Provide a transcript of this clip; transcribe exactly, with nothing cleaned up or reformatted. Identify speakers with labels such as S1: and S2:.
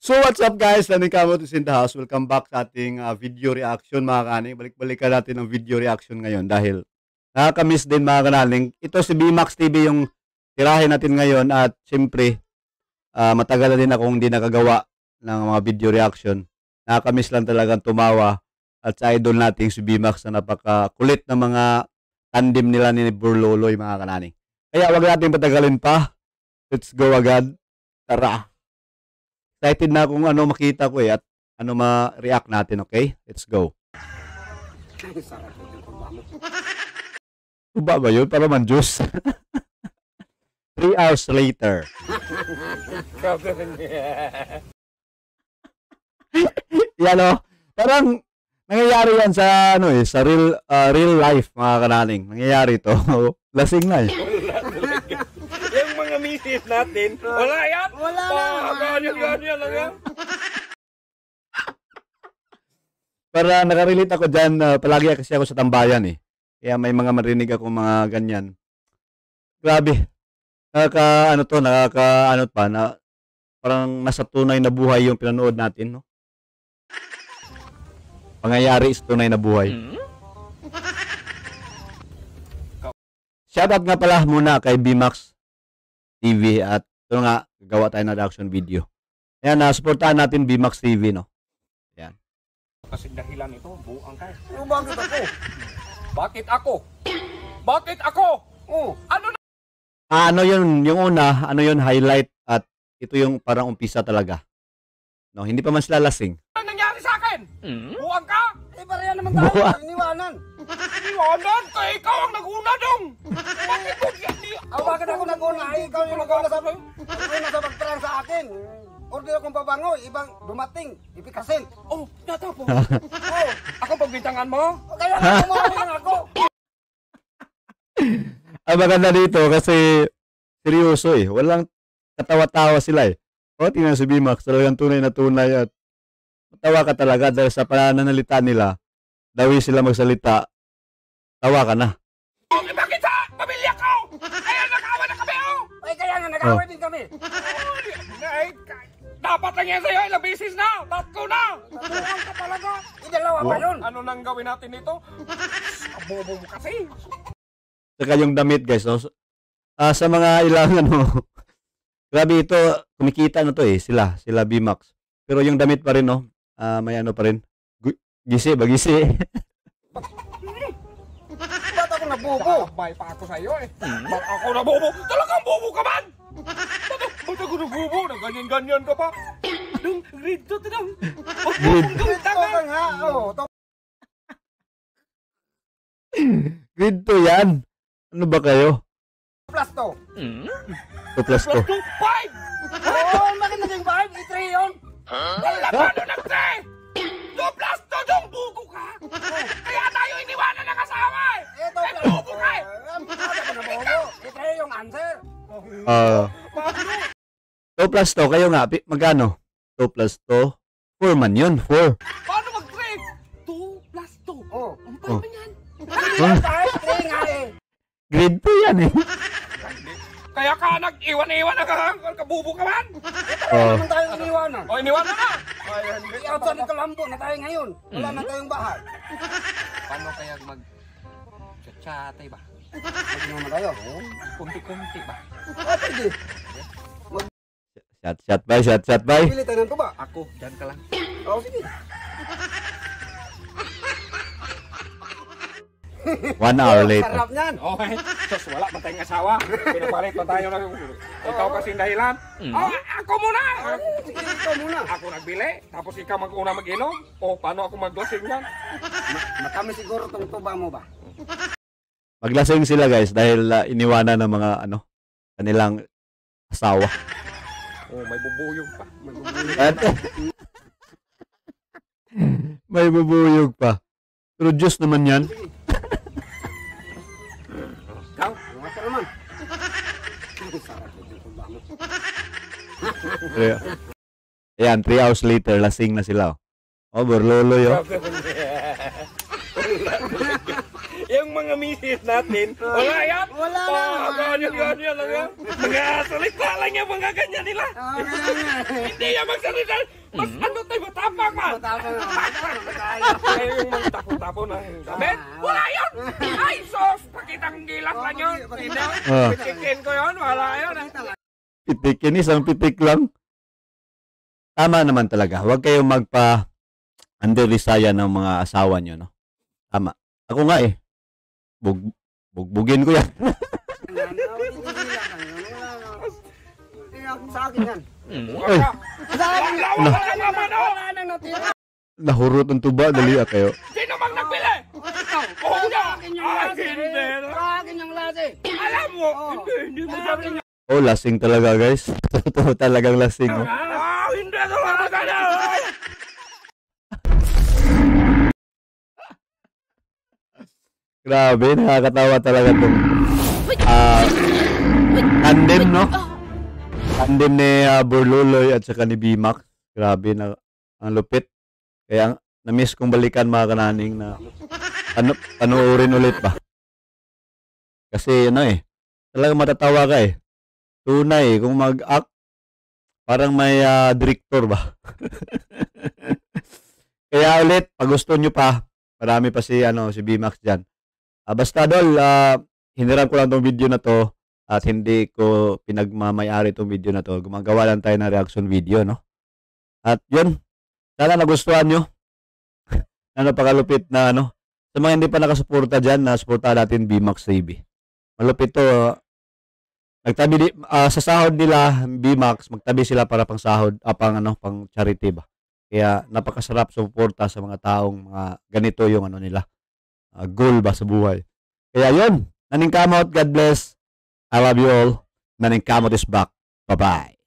S1: So what's up guys, Laning Kamot is in the house. Welcome back sa ating uh, video reaction mga kaning. Balik-balikan natin ng video reaction ngayon dahil nakakamiss din mga kanaling. Ito si B-Max T V yung tirahin natin ngayon at siyempre uh, matagal na din akong hindi nakagawa ng mga video reaction. Nakakamiss lang talagang tumawa at sa idol nating si B-Max na napakakulit na mga tandem nila ni Burloloy mga kanaling. Kaya wag natin patagalin pa. Let's go agad. Tara! Excited na kung ano makita ko eh at ano ma-react natin, okay? Let's go. Tuba ba yun? Para man juice. Three hours later. Yan o. Parang nangyayari yan sa ano eh, sa real uh, real life mga kanaling. Nangyayari to. Lasing na eh.
S2: Yung mga misis natin, wala yan?
S3: Wala na.
S2: Ganyan, ganyan lang yan.
S1: Para nakarelate ako dyan, uh, palagi kasi ako sa tambayan eh. Kaya may mga marinig ako mga ganyan. Grabe. Nakaka, ano to, nakaka, ano pa, na, parang nasa tunay na buhay yung pinanood natin, no? Pangyayari is tunay na buhay. Hmm? Shoutout nga pala muna kay B-Max T V at ito nga, gagawa tayo ng reaction video. Ayan, uh, supportahan natin B-Max T V, no? Ayan.
S2: Kasi dahilan ito, buang ka.
S3: Ano bakit ako?
S2: Bakit ako? Bakit ako? Oh, ano na?
S1: Ah, ano yun, yung una, ano yun, highlight at ito yung parang umpisa talaga. No, hindi pa man sila lasing.
S2: Ano nangyari sa akin? Hmm? Buang ka?
S3: Eh, pareha naman tayo.
S1: Buwan.
S3: Iniwanan.
S2: Iniwanan? Kaya ikaw ang nag-una dong. Bakit mo yan?
S3: Oh, bakit ako nag-una? Ay, ikaw yung nag-una sa nag-una sa pagtarang sa akin. Order akong pabango, ibang dumating, ipikasin.
S2: Oh, natapo. Oh, ako pagbintangan mo?
S3: Kaya nga kumawin ako.
S1: Ang maganda dito kasi seryoso eh. Walang katawa-tawa sila eh. O, tingnan si B-Max, talagang tunay na tunay at matawa ka talaga dahil sa pananalita nila. Dawi sila magsalita, tawa ka na.
S2: Oh, eh, bakit sa pamilya ko? Kaya nag-awa na kami, oh!
S3: Ay, kaya nga nag-away din kami.
S2: Ay, dapat lang yan sa'yo, ilang beses na, tatlo na!
S3: Tatuan ka talaga. Idalawa pa yun.
S2: Ano nang gawin natin ito? Abobo mo kasi.
S1: Saka yung damit guys, no? Uh, sa mga ilang ano, grabe ito, kumikita na to eh, sila, sila B-Max. Pero yung damit pa rin, no? Uh, may ano pa rin. Gisi ba, gisi?
S3: Ba't ako nabubo?
S2: Nakakabay pa ako sa'yo eh. Ba't ako nabubo? Talagang bubo ka man! Ba't, ba't ako nabubo? Ganyan-ganyan ka pa? Anong grade to, tinang?
S1: Grade.
S3: Ito ka nga, oh.
S1: Grade two yan. Ano ba kayo?
S3: Plus to.
S1: two plus two.
S2: Plus two, five!
S3: Oo, bakit naging five? I-three yun.
S2: Wala pa ano nag-three! two plus two, yung bubo ka! Kaya tayo iniwanan ng asawa eh!
S3: Ito,
S2: Eh, bubo ka eh!
S3: Bakit ako nabubo? I-three yung answer.
S1: Uh, two plus two, kayo nga, pi- magkano? two plus two? four man yun, four.
S2: Paano mag-three? two plus two.
S3: Oh.
S2: Ang paano yan?
S3: Five, three nga eh.
S1: Grade two yan eh.
S2: Kaya ka nag-iwan-iwan na ka, kabubo ka man?
S1: Oh.
S3: Naman tayong iniwanan.
S2: O, iniwanan na!
S3: Ay, outside ng Kalambo na tayo ngayon. Wala na tayong bahay.
S2: Paano kaya mag-chat-chatay ba?
S3: Pwede naman tayo.
S2: Kunti-kunti ba?
S3: Ah, pwede.
S1: Shot, shot, bye, shot, shot, bye.
S3: Pili tayo ng tuba.
S2: Ako, dyan ka lang.
S3: Oo, sige.
S1: One hour later.
S3: Sarap niyan.
S2: Okay. Sos, wala pa tayong asawa. Pinapalit pa tayo na ikaw kasing dahilan. Oh, ako muna!
S3: Sige, ikaw muna.
S2: Ako nagbili, tapos ikaw mag-una mag-inom? O, paano ako mag-dosing yan?
S3: Matami siguro tong tuba mo ba?
S1: Maglasing sila guys dahil uh, iniwanan ng mga ano, kanilang asawa.
S2: Oh, may bubuyog pa.
S1: At, may bubuyog pa. Pero Diyos naman yan.
S3: Ikaw, mga ka naman. Sarap yung tuba mo.
S1: Ayan, three hours later, lasing na sila. Oh, Burloloy oh.
S2: Yung mga misis natin. Wala yan.
S3: Wala na.
S2: Oh, ganyan, ganyan lang yan. Mga salita lang yan, mga ganyan nila.
S3: Oo, kaya nga.
S2: Hindi yan magsalita. Mas ano tayo, matapang man.
S3: Matapang na.
S2: Ay, yung mga tapo-tapo na yung damit. Wala yun. Ay, sos. Pakitang gilat lang yun. Hindi.
S1: Ah.
S2: Pitikin ko yun. Wala yun.
S1: Pitik, yun isang pitik lang. Tama naman talaga. Huwag kayong magpa underisaya ng mga asawa nyo, no? Tama. Ako nga eh. Bug, bugbugin ko yan.
S3: Sa akin yan.
S1: Ay,
S3: Sa akin yan.
S2: Wala ka naman, oh.
S3: Wala nang natira.
S1: nahurot ng tuba. Dali ah kayo.
S2: Sino mang nagbili? Oo na. Ay, hindi.
S3: Sa akin yung lase.
S2: Alam mo. Hindi, hindi mo sabi niya.
S1: Oh, lasing talaga, guys. Totoo talagang lasing. Oh.
S2: Ah, hindi na wala ka na.
S1: Grabe, nakakatawa talaga itong ah tandem, no? Tandem ni uh, Borloloy at saka ni B-Max. Grabe, na, ang lupit. Kaya na-miss kong balikan mga kananing na ano, panoorin ulit ba? Kasi ano eh, talagang matatawa ka eh. Tunay, kung mag-act, parang may uh, director ba? Kaya ulit, pag gusto nyo pa, marami pa si, ano, si B-Max dyan. Uh, basta dol, uh, hiniram ko lang tong video na to at hindi ko pinagmamayari tong video na to. Gumagawa lang tayo ng reaction video, no? At yun, sana nagustuhan nyo. Ano, pakalupit na ano. Sa mga hindi pa nakasuporta dyan, na suporta natin B-Max T V. Malupit to. Uh, nagtabi di, uh, sa sahod nila, B-Max, magtabi sila para pang sahod, uh, pang, ano, pang charity ba. Kaya napakasarap suporta sa mga taong mga ganito yung ano nila. Uh, goal ba sa buhay. Kaya yun, Naning Kamot, God bless. I love you all. Naning Kamot is back. Bye-bye.